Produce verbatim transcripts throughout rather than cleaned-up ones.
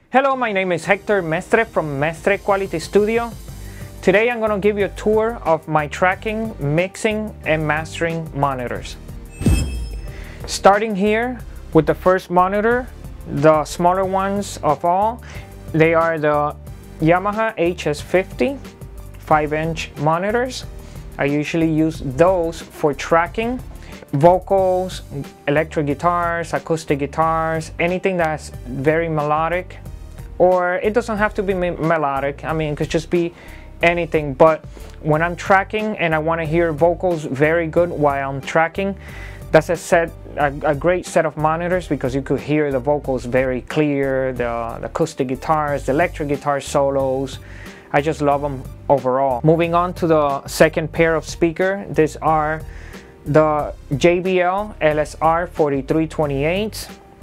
Hello, my name is Hector Mestre from Mestre Quality Studio. Today I'm going to give you a tour of my tracking, mixing, and mastering monitors. Starting here with the first monitor, the smaller ones of all, they are the Yamaha H S fifty five inch monitors. I usually use those for tracking vocals, electric guitars, acoustic guitars, anything that's very melodic. Or it doesn't have to be me melodic, I mean it could just be anything, but when I'm tracking and I want to hear vocals very good while I'm tracking, that's a set a, a great set of monitors, because you could hear the vocals very clear, the, the acoustic guitars, the electric guitar solos. I just love them overall. Moving on to the second pair of speaker, these are the J B L L S R forty-three twenty-eight.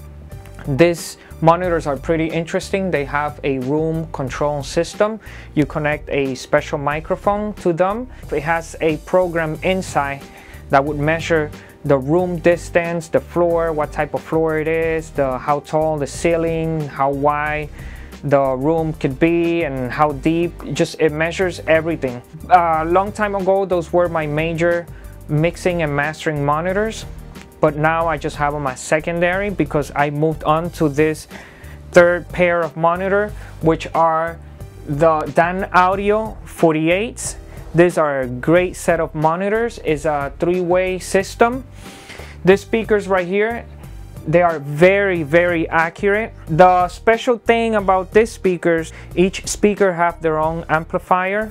These monitors are pretty interesting. They have a room control system. You connect a special microphone to them. It has a program inside that would measure the room distance, the floor, what type of floor it is, the how tall the ceiling, how wide the room could be, and how deep. Just it measures everything. A uh, long time ago, those were my major mixing and mastering monitors. But now I just have them as secondary because I moved on to this third pair of monitor, which are the Dan Audio forty-eights. These are a great set of monitors. It's a three-way system. These speakers right here, they are very, very accurate. The special thing about these speakers, each speaker have their own amplifier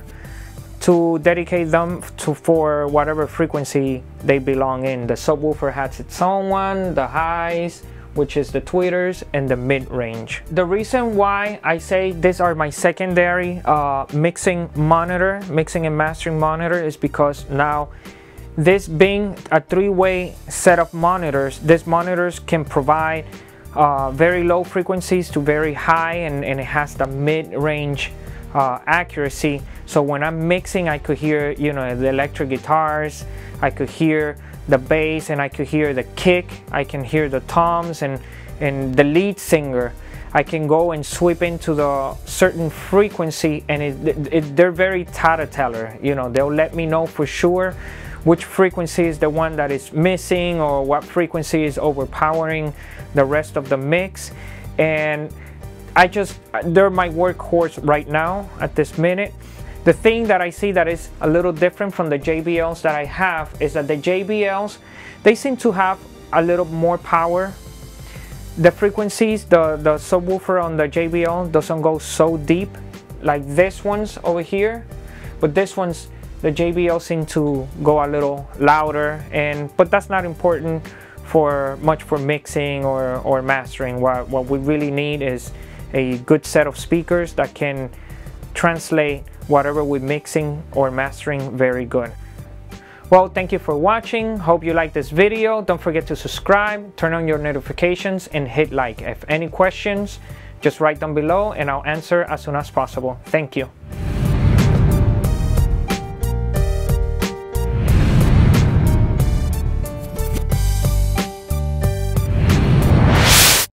to dedicate them to for whatever frequency they belong in. The subwoofer has its own one, the highs, which is the tweeters, and the mid-range. The reason why I say these are my secondary uh, mixing monitor, mixing and mastering monitor, is because now this being a three-way set of monitors, these monitors can provide uh, very low frequencies to very high, and, and it has the mid-range Uh, accuracy. So when I'm mixing, I could hear, you know, the electric guitars, I could hear the bass, and I could hear the kick, I can hear the toms, and and the lead singer. I can go and sweep into the certain frequency, and it, it, it, they're very tattletale. You know, they'll let me know for sure which frequency is the one that is missing, or what frequency is overpowering the rest of the mix. And I just, they're my workhorse right now at this minute. The thing that I see that is a little different from the J B Ls that I have is that the J B Ls, they seem to have a little more power. The frequencies, the, the subwoofer on the J B L doesn't go so deep like this one's over here, but this one's, the J B L seem to go a little louder, and but that's not important for much for mixing or, or mastering. What, what we really need is a good set of speakers that can translate whatever we're mixing or mastering very good. Well, thank you for watching. Hope you like this video. Don't forget to subscribe, turn on your notifications, and hit like. If any questions, just write them below and I'll answer as soon as possible. Thank you.